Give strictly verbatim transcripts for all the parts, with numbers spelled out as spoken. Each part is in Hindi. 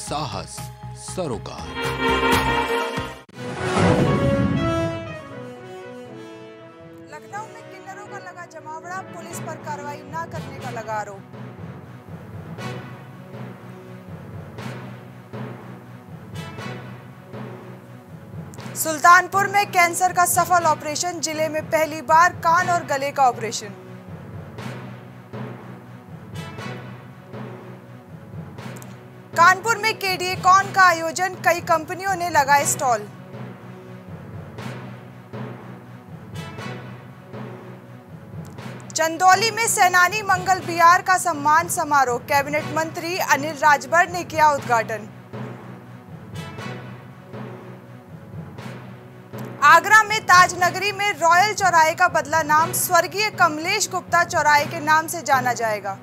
साहस सरोकार। लखनऊ में किन्नरों का लगा जमावड़ा, पुलिस पर कार्रवाई न करने का लगा आरोप। सुल्तानपुर में कैंसर का सफल ऑपरेशन, जिले में पहली बार कान और गले का ऑपरेशन। कानपुर में केडीए कॉन का आयोजन, कई कंपनियों ने लगाए स्टॉल। चंदौली में सेनानी मंगल बिहार का सम्मान समारोह, कैबिनेट मंत्री अनिल राजभर ने किया उद्घाटन। आगरा में ताजनगरी में रॉयल चौराहे का बदला नाम, स्वर्गीय कमलेश गुप्ता चौराहे के नाम से जाना जाएगा।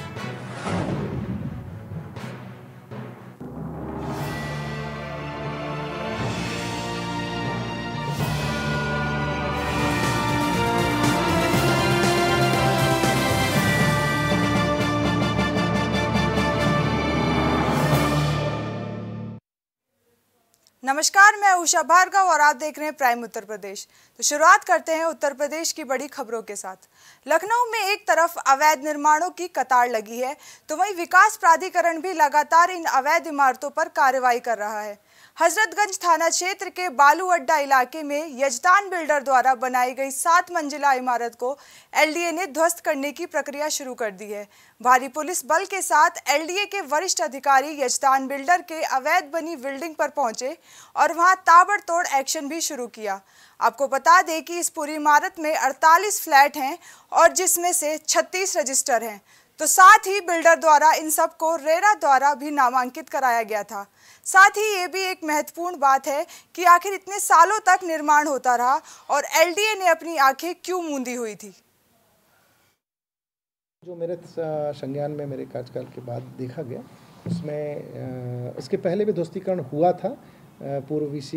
नमस्कार, मैं उषा भार्गव और आप देख रहे हैं प्राइम उत्तर प्रदेश। तो शुरुआत करते हैं उत्तर प्रदेश की बड़ी खबरों के साथ। लखनऊ में एक तरफ अवैध निर्माणों की कतार लगी है, तो वहीं विकास प्राधिकरण भी लगातार इन अवैध इमारतों पर कार्रवाई कर रहा है। हजरतगंज थाना क्षेत्र के बालू अड्डा इलाके में यजदान बिल्डर द्वारा बनाई गई सात मंजिला इमारत को एलडीए ने ध्वस्त करने की प्रक्रिया शुरू कर दी है। भारी पुलिस बल के साथ एलडीए के वरिष्ठ अधिकारी यजदान बिल्डर के अवैध बनी बिल्डिंग पर पहुंचे और वहां ताबड़तोड़ एक्शन भी शुरू किया। आपको बता दें कि इस पूरी इमारत में अड़तालीस फ्लैट हैं और जिसमें से छत्तीस रजिस्टर हैं। तो साथ ही बिल्डर द्वारा इन सब को रेरा द्वारा भी नामांकित कराया गया था। साथ ही ये भी एक महत्वपूर्ण बात है कि आखिर इतने सालों तक निर्माण होता रहा और एलडीए ने अपनी आंखें क्यों मूंदी हुई थी। जो मेरे संज्ञान में मेरे कार्यकाल के बाद देखा गया, उसमें इसके पहले भी ध्वस्तीकरण हुआ था। पूर्व वीसी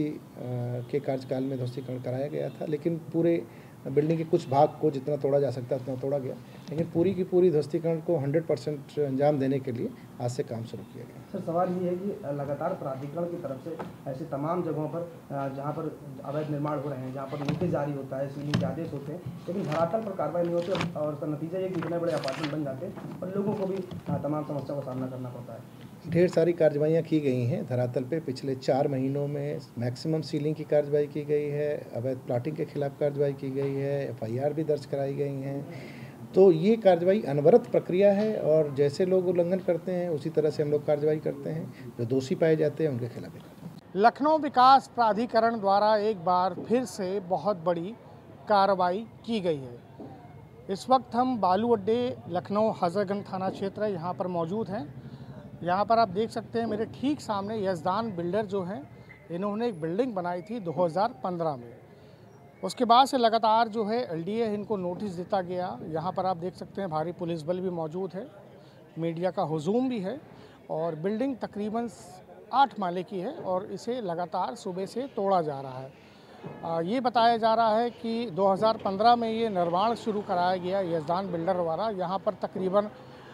के कार्यकाल में ध्वस्तीकरण कराया गया था, लेकिन पूरे बिल्डिंग के कुछ भाग को जितना तोड़ा जा सकता है उतना तोड़ा गया, लेकिन पूरी की पूरी ध्वस्तीकरण को सौ परसेंट अंजाम देने के लिए आज से काम शुरू किया गया। सर, सवाल ये है कि लगातार प्राधिकरण की तरफ से ऐसे तमाम जगहों पर जहां पर अवैध निर्माण हो रहे हैं, जहां पर नोटिस जारी होता है, सीलिंग के आदेश होते हैं, लेकिन धरातल पर कार्रवाई नहीं होती और उसका नतीजा ये कि इतने बड़े अपार्टमेंट बन जाते हैं और लोगों को भी तमाम समस्याओं का सामना करना पड़ता है। ढेर सारी कार्रवाइयाँ की गई हैं धरातल पे। पिछले चार महीनों में मैक्सिमम सीलिंग की कार्रवाई की गई है, अवैध प्लाटिंग के खिलाफ कार्रवाई की गई है, एफआईआर भी दर्ज कराई गई हैं। तो ये कार्रवाई अनवरत प्रक्रिया है और जैसे लोग उल्लंघन करते हैं उसी तरह से हम लोग कार्रवाई करते हैं। जो दोषी पाए जाते हैं उनके खिलाफ। लखनऊ विकास प्राधिकरण द्वारा एक बार फिर से बहुत बड़ी कार्रवाई की गई है। इस वक्त हम बालू अड्डे लखनऊ हजरतगंज थाना क्षेत्र है, यहाँ पर मौजूद हैं। यहाँ पर आप देख सकते हैं मेरे ठीक सामने यजदान बिल्डर जो हैं, इन्होंने एक बिल्डिंग बनाई थी दो हज़ार पंद्रह में। उसके बाद से लगातार जो है एलडीए इनको नोटिस देता गया। यहाँ पर आप देख सकते हैं भारी पुलिस बल भी मौजूद है, मीडिया का हुजूम भी है और बिल्डिंग तकरीबन आठ माले की है और इसे लगातार सुबह से तोड़ा जा रहा है। आ, ये बताया जा रहा है कि दो हज़ार पंद्रह में ये निर्माण शुरू कराया गया यजदान बिल्डर द्वारा। यहाँ पर तकरीबन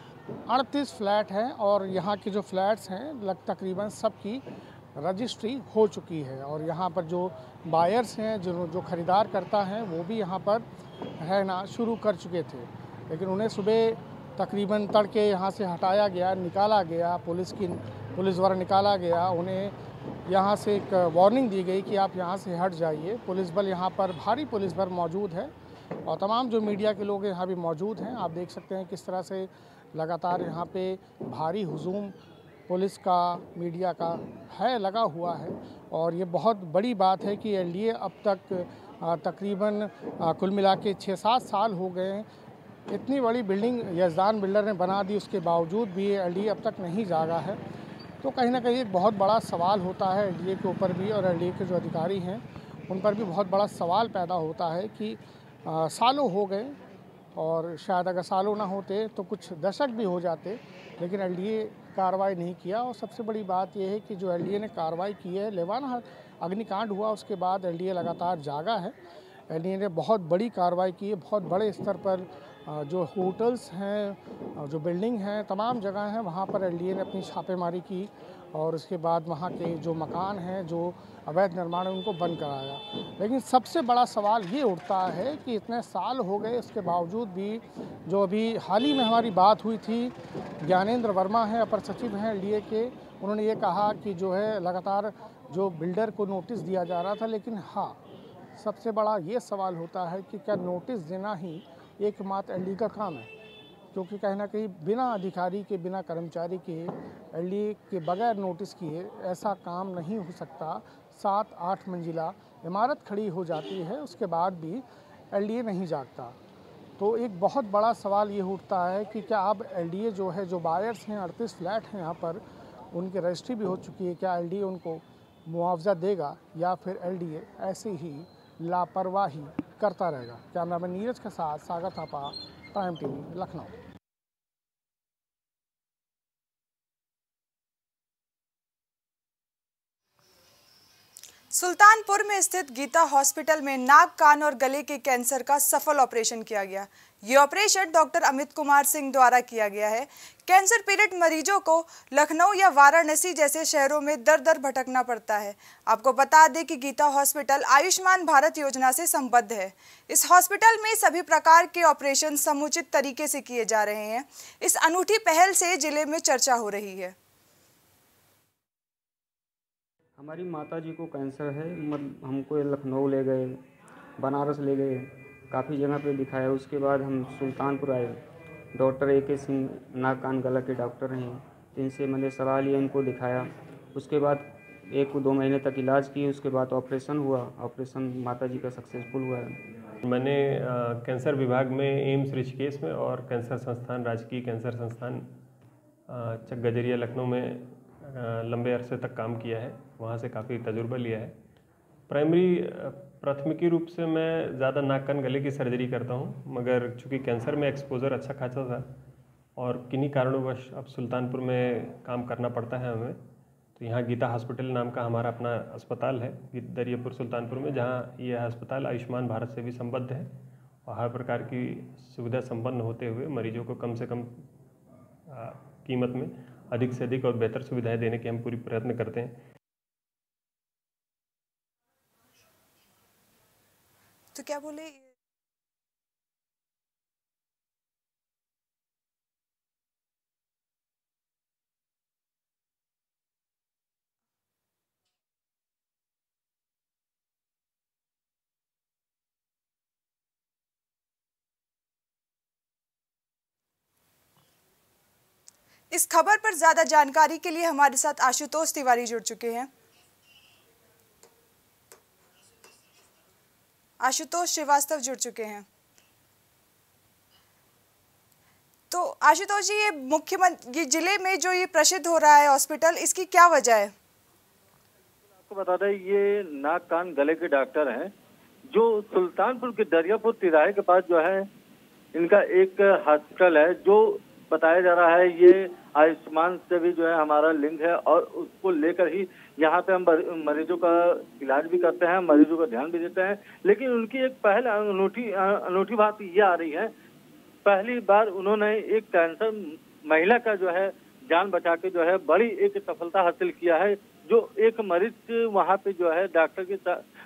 अड़तीस फ्लैट हैं और यहाँ के जो फ्लैट्स हैं लग तकरीबन सबकी रजिस्ट्री हो चुकी है और यहाँ पर जो बायर्स हैं, जो जो ख़रीदार करता हैं, वो भी यहाँ पर रहना शुरू कर चुके थे, लेकिन उन्हें सुबह तकरीबन तड़के यहाँ से हटाया गया, निकाला गया, पुलिस की पुलिस द्वारा निकाला गया। उन्हें यहाँ से एक वार्निंग दी गई कि आप यहाँ से हट जाइए। पुलिस बल यहाँ पर भारी पुलिस बल मौजूद है और तमाम जो मीडिया के लोग यहाँ भी मौजूद हैं। आप देख सकते हैं किस तरह से लगातार यहाँ पे भारी हुजूम पुलिस का, मीडिया का है लगा हुआ है और ये बहुत बड़ी बात है कि एलडीए अब तक तकरीबन कुल मिला के छः सात साल हो गए हैं। इतनी बड़ी बिल्डिंग यजदान बिल्डर ने बना दी, उसके बावजूद भी एलडीए अब तक नहीं जागा है। तो कहीं ना कहीं एक बहुत बड़ा सवाल होता है एलडीए के ऊपर भी और एलडीए के जो अधिकारी हैं उन पर भी बहुत बड़ा सवाल पैदा होता है कि आ, सालों हो गए और शायद अगर सालों ना होते तो कुछ दशक भी हो जाते, लेकिन एलडीए कार्रवाई नहीं किया। और सबसे बड़ी बात यह है कि जो एलडीए ने कार्रवाई की है, लेवाना अग्निकांड हुआ उसके बाद एलडीए लगातार जागा है। एलडीए ने बहुत बड़ी कार्रवाई की है, बहुत बड़े स्तर पर जो होटल्स हैं, जो बिल्डिंग हैं, तमाम जगह हैं, वहाँ पर एलडीए ने अपनी छापेमारी की और उसके बाद वहाँ के जो मकान हैं जो अवैध निर्माण है उनको बंद कराया। लेकिन सबसे बड़ा सवाल ये उठता है कि इतने साल हो गए उसके बावजूद भी, जो अभी हाल ही में हमारी बात हुई थी, ज्ञानेंद्र वर्मा हैं, अपर सचिव हैं एलडीए के, उन्होंने ये कहा कि जो है लगातार जो बिल्डर को नोटिस दिया जा रहा था। लेकिन हाँ, सबसे बड़ा ये सवाल होता है कि क्या नोटिस देना ही एकमात्र एलडीए का काम है, क्योंकि कहीं ना कहीं बिना अधिकारी के, बिना कर्मचारी के, एलडीए के बगैर नोटिस किए ऐसा काम नहीं हो सकता। सात आठ मंजिला इमारत खड़ी हो जाती है, उसके बाद भी एलडीए नहीं जागता। तो एक बहुत बड़ा सवाल ये उठता है कि क्या अब एलडीए जो है, जो बायर्स हैं, अड़तीस फ्लैट हैं यहाँ पर, उनकी रजिस्ट्री भी हो चुकी है, क्या एलडीए उनको मुआवजा देगा या फिर एलडीए ऐसे ही लापरवाही करता रहेगा। कैमरामैन नीरज के साथ सागर थापा, प्राइम टीवी, लखनऊ। सुल्तानपुर में स्थित गीता हॉस्पिटल में नाक, कान और गले के कैंसर का सफल ऑपरेशन किया गया। ये ऑपरेशन डॉक्टर अमित कुमार सिंह द्वारा किया गया है। कैंसर पीड़ित मरीजों को लखनऊ या वाराणसी जैसे शहरों में दर दर भटकना पड़ता है। आपको बता दें कि गीता हॉस्पिटल आयुष्मान भारत योजना से संबद्ध है। इस हॉस्पिटल में सभी प्रकार के ऑपरेशन समुचित तरीके से किए जा रहे हैं। इस अनूठी पहल से जिले में चर्चा हो रही है। हमारी माता जी को कैंसर है, मतलब हमको लखनऊ ले गए, बनारस ले गए, काफ़ी जगह पे दिखाया। उसके बाद हम सुल्तानपुर आए। डॉक्टर ए के सिंह नाक कान गला के डॉक्टर हैं, इनसे मैंने सलाह लिया, इनको दिखाया। उसके बाद एक दो महीने तक इलाज किए, उसके बाद ऑपरेशन हुआ। ऑपरेशन माता जी का सक्सेसफुल हुआ है। मैंने आ, कैंसर विभाग में एम्स ऋषिकेश में और कैंसर संस्थान, राजकीय कैंसर संस्थान चक गजरिया लखनऊ में लंबे अरसे तक काम किया है। वहाँ से काफ़ी तजुर्बा लिया है। प्राइमरी प्राथमिकी रूप से मैं ज़्यादा नाक कान गले की सर्जरी करता हूँ, मगर चूँकि कैंसर में एक्सपोजर अच्छा खासा था और किन्हीं कारणोंवश अब सुल्तानपुर में काम करना पड़ता है हमें, तो यहाँ गीता हॉस्पिटल नाम का हमारा अपना अस्पताल है दरियापुर सुल्तानपुर में, जहाँ यह अस्पताल आयुष्मान भारत से भी संबद्ध है और हर प्रकार की सुविधा संपन्न होते हुए मरीजों को कम से कम आ, कीमत में अधिक से अधिक और बेहतर सुविधाएं देने के हम पूरी प्रयत्न करते हैं। तो क्या बोले, इस खबर पर ज्यादा जानकारी के लिए हमारे साथ आशुतोष तिवारी जुड़ चुके हैं। आशुतोष श्रीवास्तव जुड़ चुके हैं। तो आशुतोष जी, ये मुख्यमंत्री जिले में जो ये प्रसिद्ध हो रहा है हॉस्पिटल, इसकी क्या वजह है? आपको बता दें, ये नाक कान गले के डॉक्टर हैं जो सुल्तानपुर के दरियापुर तिराहे के पास जो है इनका एक हॉस्पिटल है, जो बताया जा रहा है ये आयुष्मान से भी जो है हमारा लिंक है और उसको लेकर ही यहाँ पे हम मरीजों का इलाज भी करते हैं, मरीजों का ध्यान भी देते हैं। लेकिन उनकी एक पहल अनूठी अनूठी बात ये आ रही है, पहली बार उन्होंने एक कैंसर महिला का जो है जान बचा के जो है बड़ी एक सफलता हासिल किया है। जो एक मरीज वहाँ पे जो है डॉक्टर की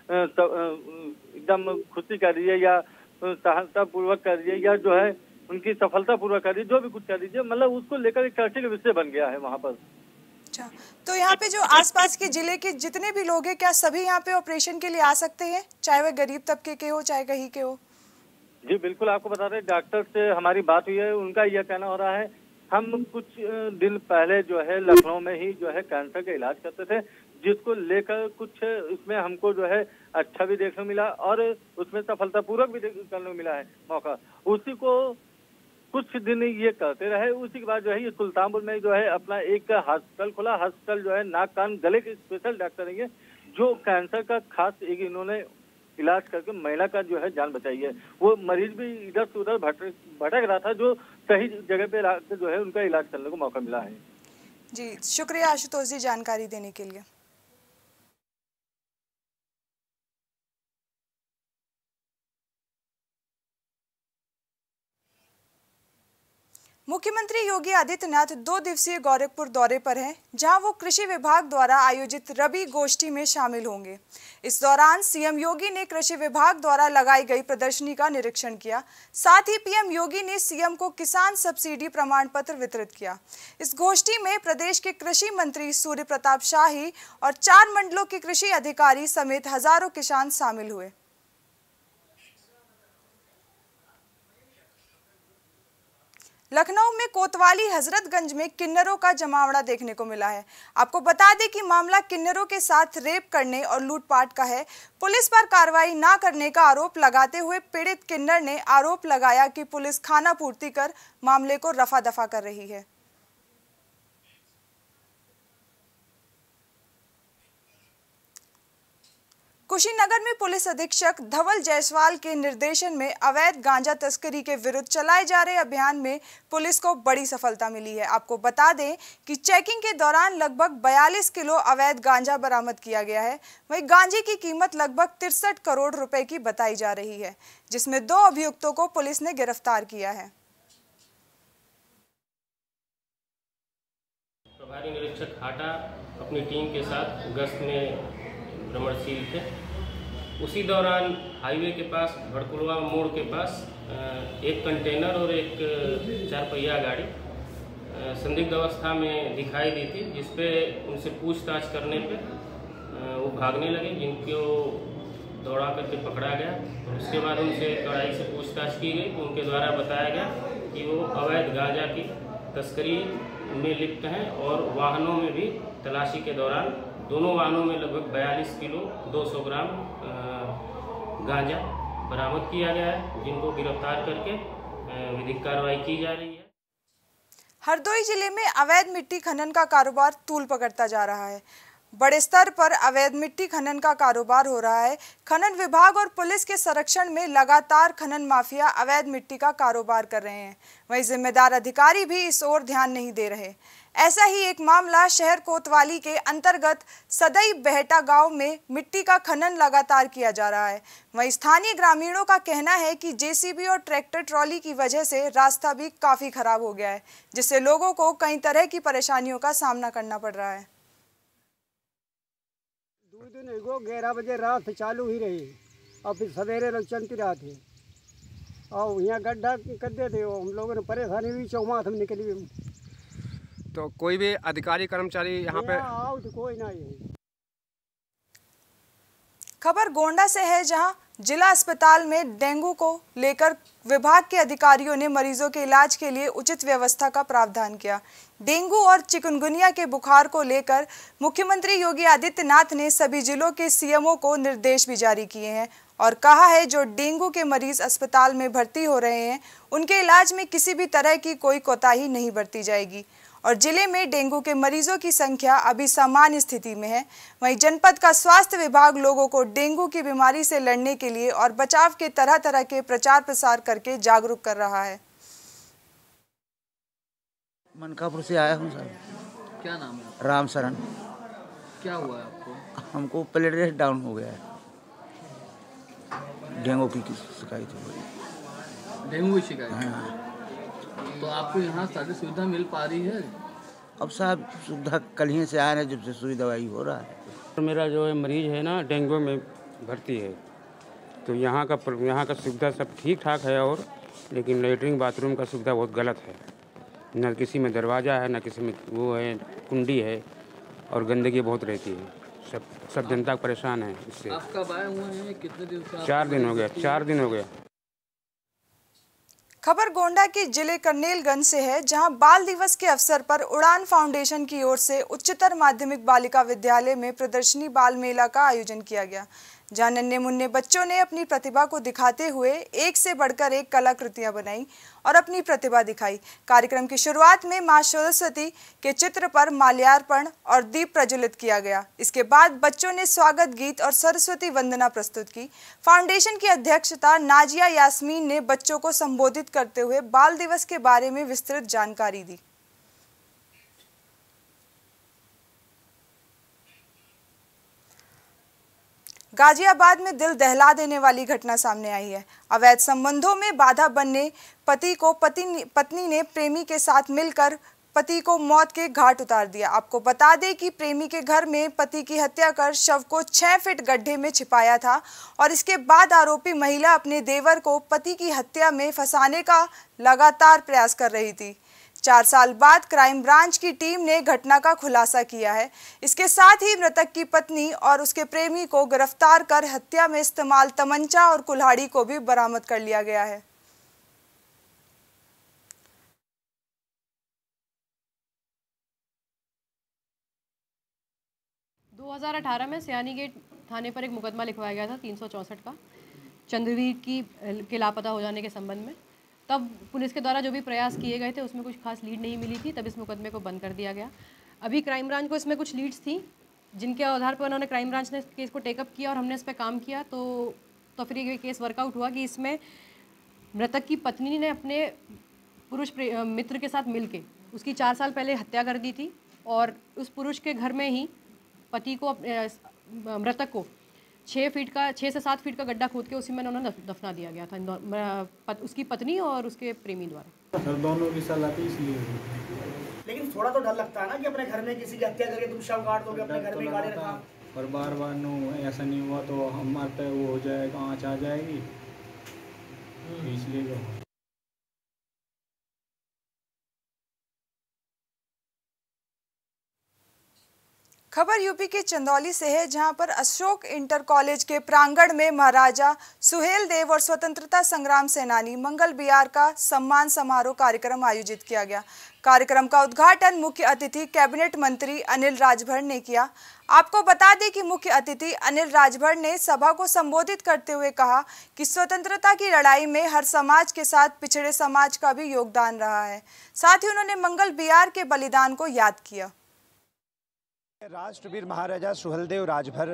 एकदम खुशी कर रही है या सहायता पूर्वक कर रही है या जो है उनकी सफलता पूर्वक कर रही है, जो भी कुछ कर लीजिए, मतलब उसको लेकर एक चर्चा का विषय बन गया है वहाँ पर। अच्छा, तो यहाँ पे जो आसपास के जिले के जितने भी लोग हैं, क्या सभी यहाँ पे ऑपरेशन के लिए आ सकते हैं, चाहे वह गरीब तबके के हो चाहे कहीं के हो? जी बिल्कुल, आपको बता रहे डॉक्टर से हमारी बात हुई है, उनका यह कहना हो रहा है हम कुछ दिन पहले जो है लखनऊ में ही जो है कैंसर का इलाज करते थे, जिसको लेकर कुछ उसमें हमको जो है अच्छा भी देखने को मिला और उसमें सफलतापूर्वक भी करने को मिला है मौका। उसी को कुछ दिन ये करते रहे, उसी के बाद जो है ये सुल्तानपुर में जो है अपना एक हॉस्पिटल खुला। हॉस्पिटल जो है नाक कान गले के स्पेशल डॉक्टर हैं जो कैंसर का खास एक इन्होंने इलाज करके महिला का जो है जान बचाई है। वो मरीज भी इधर से उधर भटक भटक रहा था, जो सही जगह पे जो है उनका इलाज करने को मौका मिला है। जी शुक्रिया आशुतोष जी जानकारी देने के लिए। मुख्यमंत्री योगी आदित्यनाथ दो दिवसीय गोरखपुर दौरे पर हैं, जहां वो कृषि विभाग द्वारा आयोजित रबी गोष्ठी में शामिल होंगे। इस दौरान सीएम योगी ने कृषि विभाग द्वारा लगाई गई प्रदर्शनी का निरीक्षण किया। साथ ही पीएम योगी ने सीएम को किसान सब्सिडी प्रमाण पत्र वितरित किया। इस गोष्ठी में प्रदेश के कृषि मंत्री सूर्य प्रताप शाही और चार मंडलों के कृषि अधिकारी समेत हजारों किसान शामिल हुए। लखनऊ में कोतवाली हजरतगंज में किन्नरों का जमावड़ा देखने को मिला है। आपको बता दें कि मामला किन्नरों के साथ रेप करने और लूटपाट का है। पुलिस पर कार्रवाई न करने का आरोप लगाते हुए पीड़ित किन्नर ने आरोप लगाया कि पुलिस खाना पूर्ति कर मामले को रफा दफा कर रही है। कुशीनगर में पुलिस अधीक्षक धवल जायसवाल के निर्देशन में अवैध गांजा तस्करी के विरुद्ध चलाए जा रहे अभियान में पुलिस को बड़ी सफलता मिली है। आपको बता दें कि चेकिंग के दौरान लगभग बयालीस किलो अवैध गांजा बरामद किया गया है। वहीं गांजे की कीमत लगभग तिरसठ करोड़ रुपए की बताई जा रही है, जिसमें दो अभियुक्तों को पुलिस ने गिरफ्तार किया है। प्रभारी निरीक्षक हाटा अपनी टीम के साथ गश्त में भ्रमणशील थे। उसी दौरान हाईवे के पास भड़कुलवा मोड़ के पास एक कंटेनर और एक चार पहिया गाड़ी संदिग्ध अवस्था में दिखाई दी थी, जिस पे उनसे पूछताछ करने पे वो भागने लगे, जिनको दौड़ा करके पकड़ा गया। उसके बाद उनसे कड़ाई से पूछताछ की गई तो उनके द्वारा बताया गया कि वो अवैध गांजा की तस्करी में लिप्त हैं और वाहनों में भी तलाशी के दौरान दोनों वाहनों में लगभग बयालीस किलो दो सौ ग्राम गांजा बरामद किया गया है, जिनको गिरफ्तार करके विधिक कार्रवाई की जा रही है। हरदोई जिले में अवैध मिट्टी खनन का कारोबार तूल पकड़ता जा रहा है। बड़े स्तर पर अवैध मिट्टी खनन का कारोबार हो रहा है। खनन विभाग और पुलिस के संरक्षण में लगातार खनन माफिया अवैध मिट्टी का कारोबार कर रहे हैं। वहीं जिम्मेदार अधिकारी भी इस ओर ध्यान नहीं दे रहे। ऐसा ही एक मामला शहर कोतवाली के अंतर्गत सदई बहटा गांव में मिट्टी का खनन लगातार किया जा रहा है। वहीं स्थानीय ग्रामीणों का कहना है कि जेसीबी और ट्रैक्टर ट्रॉली की वजह से रास्ता भी काफी खराब हो गया है, जिससे लोगों को कई तरह की परेशानियों का सामना करना पड़ रहा है। दो दिन एगो ग्यारह बजे रात चालू ही रही और फिर सवेरे लोग चलती रात है और यहाँ गड्ढा कर देते हो। हम लोगों ने परेशानी हुई, चौमास में निकली। तो कोई भी अधिकारी कर्मचारी यहाँ पे आओ तो कोई नहीं। खबर गोंडा से है, जहां जिला अस्पताल में डेंगू को लेकर विभाग के अधिकारियों ने मरीजों के इलाज के लिए उचित व्यवस्था का प्रावधान किया। डेंगू और चिकनगुनिया के बुखार को लेकर मुख्यमंत्री योगी आदित्यनाथ ने सभी जिलों के सीएमओ को निर्देश भी जारी किए हैं और कहा है जो डेंगू के मरीज अस्पताल में भर्ती हो रहे हैं उनके इलाज में किसी भी तरह की कोई कोताही नहीं बरती जाएगी और जिले में डेंगू के मरीजों की संख्या अभी सामान्य स्थिति में है। वहीं जनपद का स्वास्थ्य विभाग लोगों को डेंगू की बीमारी से लड़ने के लिए और बचाव के तरह तरह के प्रचार प्रसार करके जागरूक कर रहा है। मनकापुर से आया हूँ सर। क्या नाम है? राम शरण। क्या हुआ है आपको? हमको प्लेटलेट डाउन हो गया है, डेंगू की शिकायत हो गई। डेंगू की शिकायत? हाँ। तो आपको यहाँ सारी सुविधा मिल पा रही है? अब साहब सुविधा कल ही से आ रहे हैं, जब से सुई दवाई हो रहा है। मेरा जो है मरीज है ना डेंगू में भर्ती है, तो यहाँ का यहाँ का सुविधा सब ठीक ठाक है, और लेकिन लेटरिन बाथरूम का सुविधा बहुत गलत है। न किसी में दरवाज़ा है, न किसी में वो है कुंडी है, और गंदगी बहुत रहती है। सब सब जनता परेशान है इससे। आप कब आए हुए हैं? कितने दिन से? चार दिन हो गया चार दिन हो गया। खबर गोंडा के जिले करनेलगंज से है, जहां बाल दिवस के अवसर पर उड़ान फाउंडेशन की ओर से उच्चतर माध्यमिक बालिका विद्यालय में प्रदर्शनी बाल मेला का आयोजन किया गया, जहां नन्हे मुन्ने बच्चों ने अपनी प्रतिभा को दिखाते हुए एक से बढ़कर एक कलाकृतियां बनाई और अपनी प्रतिभा दिखाई। कार्यक्रम की शुरुआत में मां सरस्वती के चित्र पर माल्यार्पण और दीप प्रज्वलित किया गया। इसके बाद बच्चों ने स्वागत गीत और सरस्वती वंदना प्रस्तुत की। फाउंडेशन की अध्यक्षता नाजिया यास्मीन ने बच्चों को संबोधित करते हुए बाल दिवस के बारे में विस्तृत जानकारी दी। गाजियाबाद में दिल दहला देने वाली घटना सामने आई है। अवैध संबंधों में बाधा बनने पति को पति पत्नी ने प्रेमी के साथ मिलकर पति को मौत के घाट उतार दिया। आपको बता दें कि प्रेमी के घर में पति की हत्या कर शव को छह फीट गड्ढे में छिपाया था और इसके बाद आरोपी महिला अपने देवर को पति की हत्या में फंसाने का लगातार प्रयास कर रही थी। चार साल बाद क्राइम ब्रांच की टीम ने घटना का खुलासा किया है। इसके साथ ही मृतक की पत्नी और उसके प्रेमी को गिरफ्तार कर हत्या में इस्तेमाल तमंचा और कुल्हाड़ी को भी बरामद कर लिया गया है। दो हज़ार अठारह में सियानी गेट थाने पर एक मुकदमा लिखवाया गया था तीन सौ चौंसठ का, चंद्रवीर की के लापता हो जाने के संबंध में। तब पुलिस के द्वारा जो भी प्रयास किए गए थे उसमें कुछ खास लीड नहीं मिली थी, तब इस मुकदमे को बंद कर दिया गया। अभी क्राइम ब्रांच को इसमें कुछ लीड्स थी जिनके आधार पर उन्होंने क्राइम ब्रांच ने केस को टेकअप किया और हमने इस पर काम किया। तो तो फिर ये केस वर्कआउट हुआ कि इसमें मृतक की पत्नी ने अपने पुरुष मित्र के साथ मिल के उसकी चार साल पहले हत्या कर दी थी और उस पुरुष के घर में ही पति को मृतक को छः फीट का छः से सात फीट का गड्ढा खोद के उसी में उन्होंने दफना दिया गया था उसकी पत्नी और उसके प्रेमी द्वारा। सर दोनों की सलाह थी इसलिए। लेकिन थोड़ा तो डर लगता है ना कि अपने घर में किसी की हत्या करके तुम शव काट दोगे, अपने घर में गाड़ी रखा। पर बार बार नो ऐसा नहीं हुआ तो हमारे पे वो हो जाएगा, आँच आ जाएगी, इसलिए। खबर यूपी के चंदौली से है, जहां पर अशोक इंटर कॉलेज के प्रांगण में महाराजा सुहेल देव और स्वतंत्रता संग्राम सेनानी मंगल बिहार का सम्मान समारोह कार्यक्रम आयोजित किया गया। कार्यक्रम का उद्घाटन मुख्य अतिथि कैबिनेट मंत्री अनिल राजभर ने किया। आपको बता दें कि मुख्य अतिथि अनिल राजभर ने सभा को संबोधित करते हुए कहा कि स्वतंत्रता की लड़ाई में हर समाज के साथ पिछड़े समाज का भी योगदान रहा है। साथ ही उन्होंने मंगल बिहार के बलिदान को याद किया। राष्ट्रवीर महाराजा सुहेलदेव राजभर,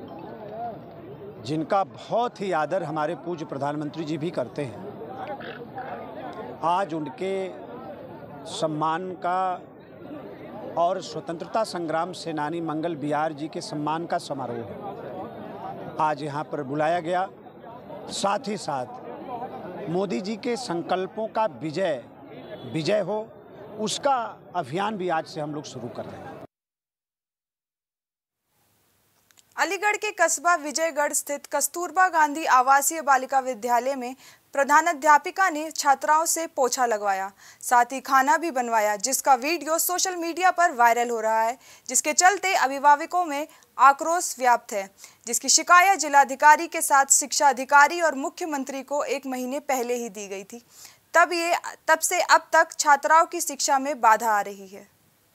जिनका बहुत ही आदर हमारे पूज्य प्रधानमंत्री जी भी करते हैं, आज उनके सम्मान का और स्वतंत्रता संग्राम सेनानी मंगल बिहार जी के सम्मान का समारोह आज यहाँ पर बुलाया गया। साथ ही साथ मोदी जी के संकल्पों का विजय विजय हो, उसका अभियान भी आज से हम लोग शुरू कर रहे हैं। अलीगढ़ के कस्बा विजयगढ़ स्थित कस्तूरबा गांधी आवासीय बालिका विद्यालय में प्रधानाध्यापिका ने छात्राओं से पोछा लगवाया, साथ ही खाना भी बनवाया, जिसका वीडियो सोशल मीडिया पर वायरल हो रहा है, जिसके चलते अभिभावकों में आक्रोश व्याप्त है, जिसकी शिकायत जिलाधिकारी के साथ शिक्षा अधिकारी और मुख्यमंत्री को एक महीने पहले ही दी गई थी। तब ये तब से अब तक छात्राओं की शिक्षा में बाधा आ रही है।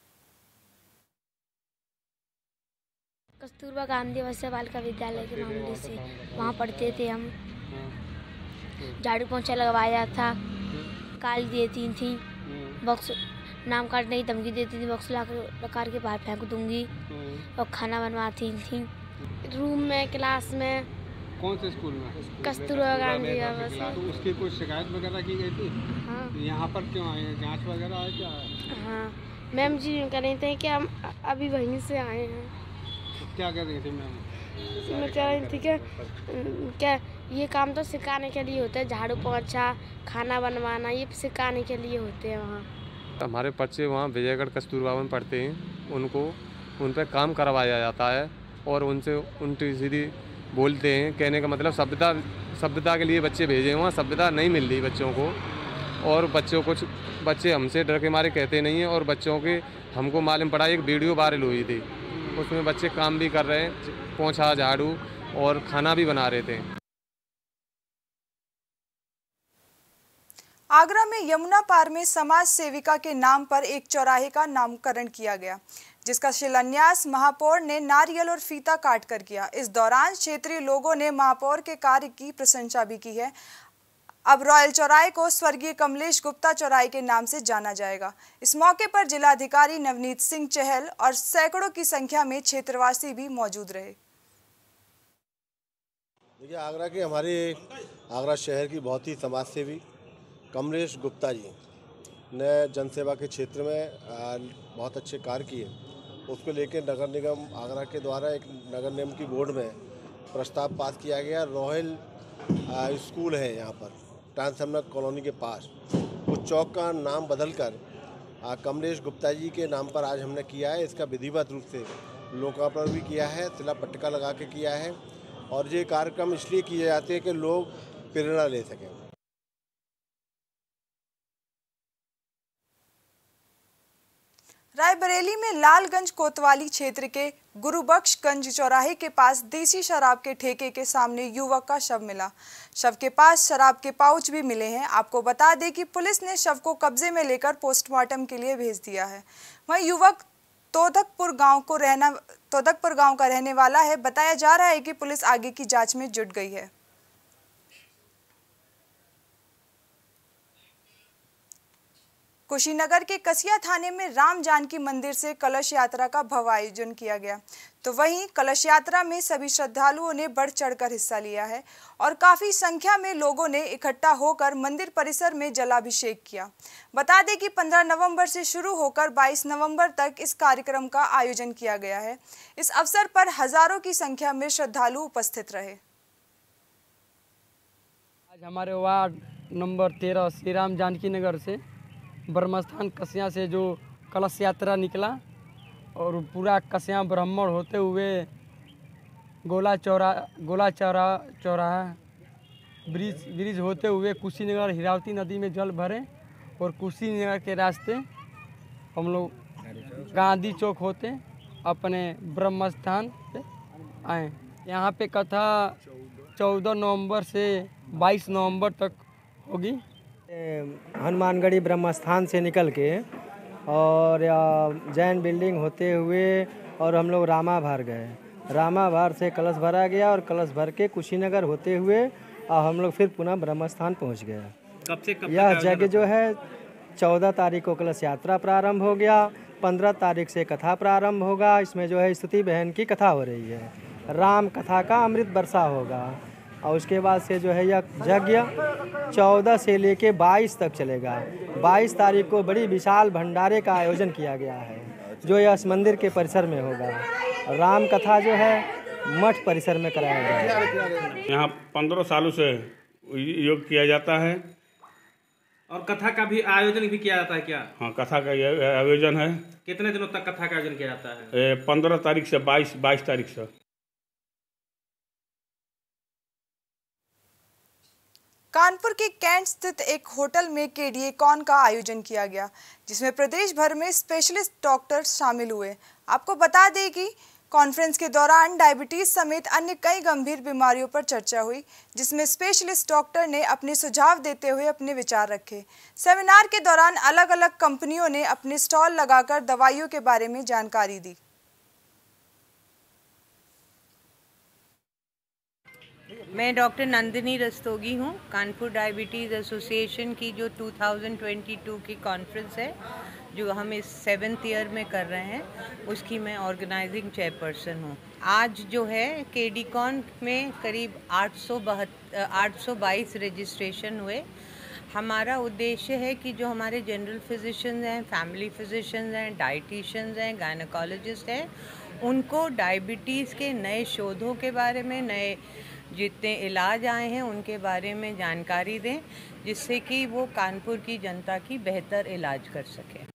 कस्तूरबा गांधी आवासीय बालिका विद्यालय के मामले से वहाँ पढ़ते थे हम। झाड़ू पोंछा लगवाया था, गाली देती थी, बॉक्स नाम काटने की धमकी देती थी, बॉक्स ला कर के बाहर फेंक दूंगी, और खाना बनवाती थी रूम में, क्लास में। कौन से स्कूल में? कस्तूरबा गांधी आवासीय। तो उसकी कोई शिकायत वगैरह की गई थी? हाँ। यहाँ पर क्यों आए हैं? जाँच वगैरह है क्या? हाँ, मैम जी कह रहे थे कि हम अभी वहीं से आए हैं। क्या कर रही थी मैम? मैं कह रही थी कि क्या ये काम तो सिखाने के लिए होता है, झाड़ू पोंछा, खाना बनवाना, ये सिखाने के लिए होते हैं। वहाँ हमारे बच्चे वहाँ विजयगढ़ कस्तूरबा में पढ़ते हैं, उनको उन पर काम करवाया जाता है और उनसे उल्टी सीधी बोलते हैं। कहने का मतलब सभ्यता सभ्यता के लिए बच्चे भेजे, वहाँ सभ्यता नहीं मिल रही बच्चों को, और बच्चों कुछ बच्चे हमसे डर के मारे कहते नहीं हैं। और बच्चों के हमको मालूम पड़ा, एक वीडियो वायरल हुई थी, उसमें बच्चे काम भी कर रहे हैं, पोंछा, झाड़ू और खाना भी बना रहे थे। आगरा में यमुना पार में समाज सेविका के नाम पर एक चौराहे का नामकरण किया गया, जिसका शिलान्यास महापौर ने नारियल और फीता काट कर किया। इस दौरान क्षेत्रीय लोगों ने महापौर के कार्य की प्रशंसा भी की है। अब रॉयल चौराहे को स्वर्गीय कमलेश गुप्ता चौराहे के नाम से जाना जाएगा। इस मौके पर जिलाधिकारी नवनीत सिंह चहल और सैकड़ों की संख्या में क्षेत्रवासी भी मौजूद रहे। देखिए, आगरा के हमारे आगरा शहर की बहुत ही समाजसेवी कमलेश गुप्ता जी ने जनसेवा के क्षेत्र में बहुत अच्छे कार्य किए। उसको लेकर नगर निगम आगरा के द्वारा एक नगर निगम की बोर्ड में प्रस्ताव पास किया गया। रॉयल स्कूल है यहाँ पर ट्रांसफार्मर कॉलोनी के पास, उस चौक का नाम बदलकर कमलेश गुप्ता जी के नाम पर आज हमने किया है। इसका विधिवत रूप से लोकार्पण भी किया है, तिला पट्टिका लगा के किया है। और ये कार्यक्रम इसलिए किए जाते हैं कि लोग प्रेरणा ले सकें। रायबरेली में लालगंज कोतवाली क्षेत्र के गुरुबख्शगंज चौराहे के पास देसी शराब के ठेके के सामने युवक का शव मिला। शव के पास शराब के पाउच भी मिले हैं। आपको बता दें कि पुलिस ने शव को कब्जे में लेकर पोस्टमार्टम के लिए भेज दिया है। वहीं युवक तोदकपुर गांव को रहना तोदकपुर गांव का रहने वाला है। बताया जा रहा है कि पुलिस आगे की जांच में जुट गई है। कुशीनगर के कसिया थाने में राम जानकी मंदिर से कलश यात्रा का भव्य आयोजन किया गया, तो वहीं कलश यात्रा में सभी श्रद्धालुओं ने बढ़ चढ़कर हिस्सा लिया है और काफी संख्या में लोगों ने इकट्ठा होकर मंदिर परिसर में जलाभिषेक किया। बता दें कि पंद्रह नवंबर से शुरू होकर बाईस नवंबर तक इस कार्यक्रम का आयोजन किया गया है। इस अवसर पर हजारों की संख्या में श्रद्धालु उपस्थित रहे। आज हमारे वार्ड नंबर तेरह श्री राम जानकी नगर से ब्रह्मस्थान कसिया से जो कलश यात्रा निकला और पूरा कसिया ब्राह्मण होते हुए गोला चौरा गोला चौरा चौराहा ब्रिज ब्रिज होते हुए कुशीनगर हिरावती नदी में जल भरे और कुशीनगर के रास्ते हम लोग गांधी चौक होते अपने ब्रह्मस्थान पे आए। यहाँ पे कथा चौदह नवंबर से बाईस नवंबर तक होगी। हनुमानगढ़ी ब्रह्मस्थान से निकल के और जैन बिल्डिंग होते हुए और हम लोग रामाभार गए। रामाभार से कलश भरा गया और कलश भर के कुशीनगर होते हुए और हम लोग फिर पुनः ब्रह्मस्थान पहुंच गए। कब से कब यह जगह जो है चौदह तारीख को कलश यात्रा प्रारंभ हो गया, पंद्रह तारीख से कथा प्रारंभ होगा। इसमें जो है स्तुति बहन की कथा हो रही है, राम कथा का अमृत वर्षा होगा और उसके बाद से जो है यह यज्ञ चौदह से लेके बाईस तक चलेगा। बाईस तारीख को बड़ी विशाल भंडारे का आयोजन किया गया है जो यह मंदिर के परिसर में होगा। राम कथा जो है मठ परिसर में कराया जाएगा। यहाँ पंद्रह सालों से योग किया जाता है और कथा का भी आयोजन भी किया जाता है क्या? हाँ, कथा का आयोजन है। कितने दिनों तक कथा का आयोजन किया जाता है? पंद्रह तारीख से बाईस बाईस तारीख से। कानपुर के कैंट स्थित एक होटल में केडीए कॉन का आयोजन किया गया, जिसमें प्रदेश भर में स्पेशलिस्ट डॉक्टर शामिल हुए। आपको बता दें कि कॉन्फ्रेंस के दौरान डायबिटीज समेत अन्य कई गंभीर बीमारियों पर चर्चा हुई, जिसमें स्पेशलिस्ट डॉक्टर ने अपने सुझाव देते हुए अपने विचार रखे। सेमिनार के दौरान अलग अलग कंपनियों ने अपने स्टॉल लगाकर दवाइयों के बारे में जानकारी दी। मैं डॉक्टर नंदिनी रस्तोगी हूँ। कानपुर डायबिटीज़ एसोसिएशन की जो दो हज़ार बाईस की कॉन्फ्रेंस है जो हम इस सेवन्थ ईयर में कर रहे हैं, उसकी मैं ऑर्गेनाइजिंग चेयरपर्सन हूँ। आज जो है केडीकॉन में करीब आठ सौ बहत्तर आठ सौ बाईस रजिस्ट्रेशन हुए। हमारा उद्देश्य है कि जो हमारे जनरल फिजिशियंस हैं, फैमिली फिजिशियंस हैं, डाइटिशियंस हैं, गायनोकोलॉजिस्ट हैं, उनको डायबिटीज़ के नए शोधों के बारे में, नए जितने इलाज आए हैं उनके बारे में जानकारी दें, जिससे कि वो कानपुर की जनता की बेहतर इलाज कर सकें।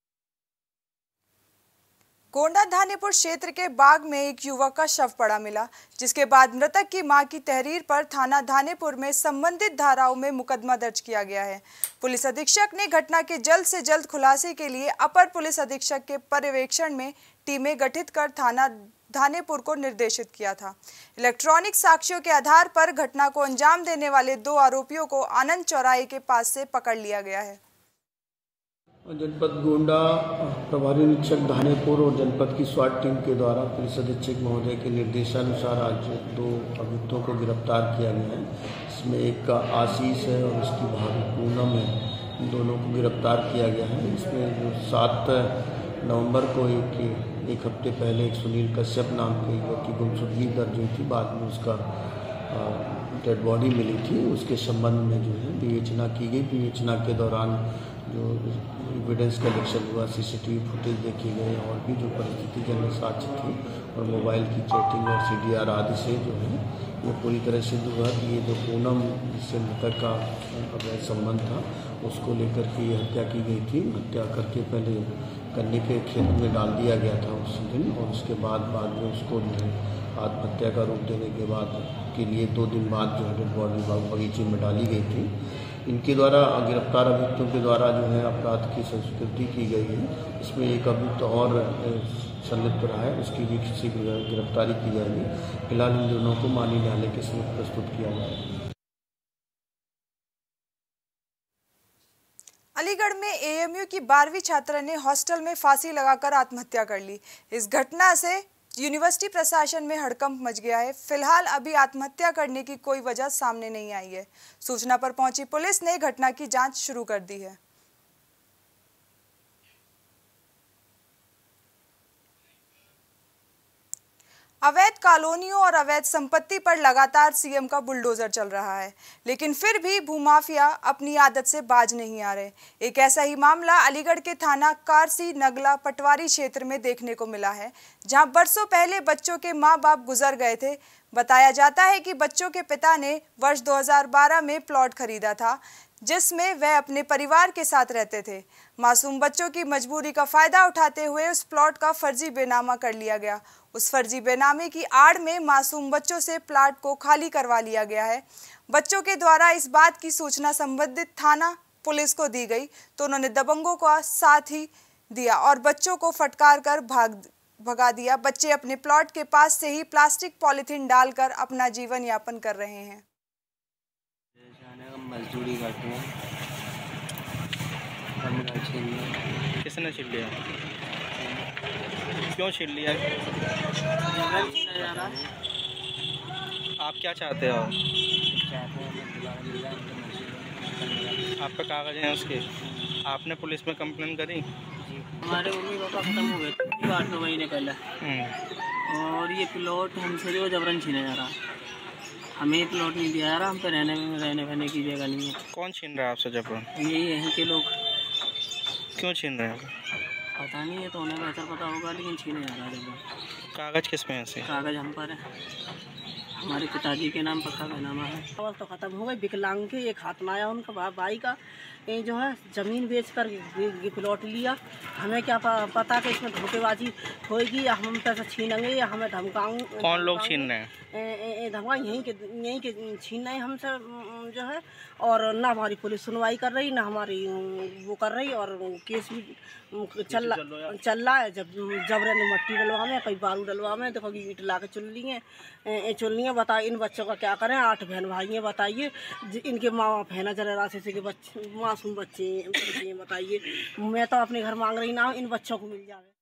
गोंडा धानेपुर क्षेत्र के बाग में एक युवक का शव पड़ा मिला, जिसके बाद मृतक की मां की तहरीर पर थाना धानेपुर में संबंधित धाराओं में मुकदमा दर्ज किया गया है। पुलिस अधीक्षक ने घटना के जल्द से जल्द खुलासे के लिए अपर पुलिस अधीक्षक के पर्यवेक्षण में टीमें गठित कर थाना धानेपुर को निर्देशित किया था। इलेक्ट्रॉनिक साक्ष्यों के आधार पर घटना को अंजाम देने वाले दो आरोपियों को आनंद चौराहे के पास से पकड़ लिया गया है। जनपद गोंडा प्रभारी निरीक्षक धानेपुर और जनपद की स्वाट टीम के द्वारा पुलिस अधीक्षक महोदय के निर्देशानुसार आज दो अभियुक्तों को गिरफ्तार किया गया है। इसमें एक का आशीष है और उसकी भाभी पूनम है। इन दोनों को गिरफ्तार किया गया है। इसमें जो सात नवंबर को एक एक हफ्ते पहले एक सुनील कश्यप नाम के की गुमशुदगी दर्ज हुई थी, बाद में उसका डेड बॉडी मिली थी। उसके संबंध में जो है विवेचना की गई। विवेचना के दौरान जो एविडेंस कलेक्शन हुआ, सीसीटीवी फुटेज देखी गई और भी जो परिस्थितिजन्य साक्ष्य थी और मोबाइल की चैटिंग और सीडीआर आदि से जो है ये पूरी तरह सिद्ध हुआ कि ये जो पूनम जिससे मृतक का अवैध संबंध था उसको लेकर के ये हत्या की गई थी। हत्या करके पहले गन्ने के खेत में डाल दिया गया था उस दिन और उसके बाद बाद में उसको जो है आत्महत्या का रूप देने के बाद के लिए दो दिन बाद जो है डेड बॉडी बगीचे में डाली गई थी। इनके द्वारा गिरफ्तार अभियुक्तों के द्वारा जो है अपराध की संस्कृति की गई है। इसमें एक अभियुक्त और संलिप्त रहा है, उसकी भी शीघ्र गिरफ्तारी की जाएगी। फिलहाल इन दोनों को माननीय न्यायालय के समक्ष प्रस्तुत किया जाएगा। अलीगढ़ में एएमयू की बारहवीं छात्रा ने हॉस्टल में फांसी लगाकर आत्महत्या कर ली। इस घटना से यूनिवर्सिटी प्रशासन में हड़कंप मच गया है। फिलहाल अभी आत्महत्या करने की कोई वजह सामने नहीं आई है। सूचना पर पहुंची पुलिस ने घटना की जांच शुरू कर दी है। अवैध कॉलोनियों और अवैध संपत्ति पर लगातार सीएम का बुलडोजर चल रहा है, लेकिन फिर भी भूमाफिया अपनी आदत से बाज नहीं आ रहे। एक ऐसा ही मामला अलीगढ़ के थाना कारसी नगला पटवारी क्षेत्र में देखने को मिला है, जहां बरसों पहले बच्चों के मां बाप गुजर गए थे। बताया जाता है कि बच्चों के पिता ने वर्ष दो हज़ार बारह में प्लॉट खरीदा था, जिसमें वह अपने परिवार के साथ रहते थे। मासूम बच्चों की मजबूरी का फायदा उठाते हुए उस प्लॉट का फर्जी बेनामा कर लिया गया। उस फर्जी बेनामे की आड़ में मासूम बच्चों से प्लॉट को खाली करवा लिया गया है। बच्चों के द्वारा इस बात की सूचना संबंधित थाना पुलिस को दी गई तो उन्होंने दबंगों का साथ ही दिया और बच्चों को फटकार कर भाग भगा दिया। बच्चे अपने प्लॉट के पास से ही प्लास्टिक पॉलिथीन डालकर अपना जीवन यापन कर रहे हैं। मजदूरी करते हैं। किसने छीन लिया? क्यों छीन लिया? आप क्या चाहते हो? आपका कागज है उसके? आपने पुलिस में कंप्लेन करी? हमारे मम्मी पापा खत्म हो गए आठ नौ महीने पहले, और ये प्लॉट हमसे जो जबरन छीना जा रहा। हमें प्लॉट नहीं दिया जा रहा, हम पे रहने में रहने रहने की जगह नहीं है। कौन छीन रहा है आपसे जबरन? यही यहीं के लोग। क्यों छीन रहे हैं? पता नहीं है, तो उन्हें बेहतर पता होगा, लेकिन छीने जा रहा है जबरन। कागज किस में है? कागज हम पर है, हमारे पिताजी के नाम पक्का बैनामा है। आवाज़ तो ख़त्म हो गई। विकलांग के एक हाथ में आया उनका भाई का, ये जो है ज़मीन बेचकर ये प्लॉट लिया। हमें क्या पता कि इसमें धोखेबाजी होएगी या हम पैसा छीनेंगे या हमें धमकाऊँ। कौन लोग छीन रहे हैं? धमका यहीं के यहीं के छीन रहे हमसे जो है, और ना हमारी पुलिस सुनवाई कर रही, ना हमारी वो कर रही, और केस भी चल रहा चल रहा है। जब जबरन मट्टी डलवा में, कई बारू डलवा में, देखो ईंट ला के चुन लिए चुन लिए। बताइए इन बच्चों का क्या करें? आठ बहन भाई हैं, बताइए इनके माँ बाप है ना जरा रास्ते से के बच्चे मासूम बच्चे हैं, बताइए। मैं तो अपने घर मांग रही ना इन बच्चों को मिल जाए।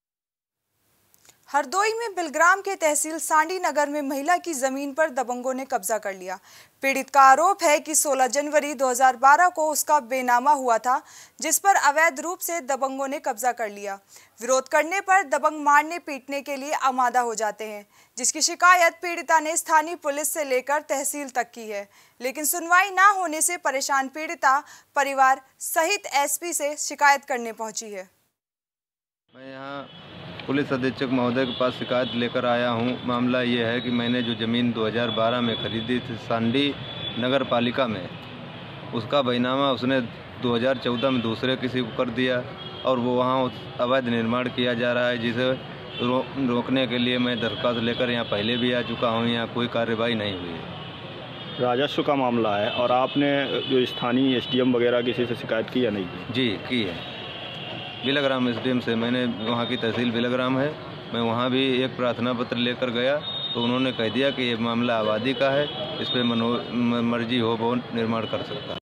हरदोई में बिलग्राम के तहसील सांडी नगर में महिला की जमीन पर दबंगों ने कब्जा कर लिया। पीड़ित का आरोप है कि सोलह जनवरी दो हज़ार बारह को उसका बेनामा हुआ था, जिस पर अवैध रूप से दबंगों ने कब्जा कर लिया। विरोध करने पर दबंग मारने पीटने के लिए आमादा हो जाते हैं, जिसकी शिकायत पीड़िता ने स्थानीय पुलिस से लेकर तहसील तक की है, लेकिन सुनवाई ना होने से परेशान पीड़िता परिवार सहित एसपी से शिकायत करने पहुंची है। मैं यहाँ पुलिस अधीक्षक महोदय के पास शिकायत लेकर आया हूँ। मामला ये है कि मैंने जो ज़मीन दो हज़ार बारह में खरीदी थी सांडी नगर पालिका में, उसका बैनामा उसने दो हज़ार चौदह में दूसरे किसी को कर दिया और वो वहाँ अवैध निर्माण किया जा रहा है, जिसे रो, रोकने के लिए मैं दरख्वास्त लेकर यहाँ पहले भी आ चुका हूँ। यहाँ कोई कार्रवाई नहीं हुई है। राजस्व का मामला है और आपने जो स्थानीय एसडीएम वगैरह किसी से शिकायत की या नहीं? जी की है, बिलग्राम एसडीएम से। मैंने वहाँ की तहसील बिलग्राम है, मैं वहाँ भी एक प्रार्थना पत्र लेकर गया तो उन्होंने कह दिया कि ये मामला आबादी का है, इस पर मनो मर्जी हो वो निर्माण कर सकता है।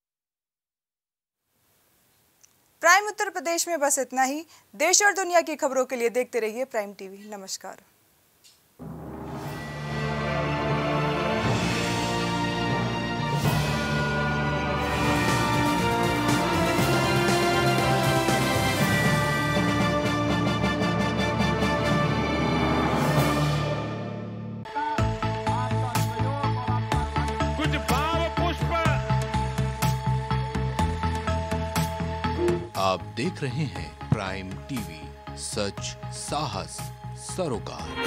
प्राइम उत्तर प्रदेश में बस इतना ही। देश और दुनिया की खबरों के लिए देखते रहिए प्राइम टीवी। नमस्कार। आप देख रहे हैं प्राइम टीवी, सच साहस सरोकार।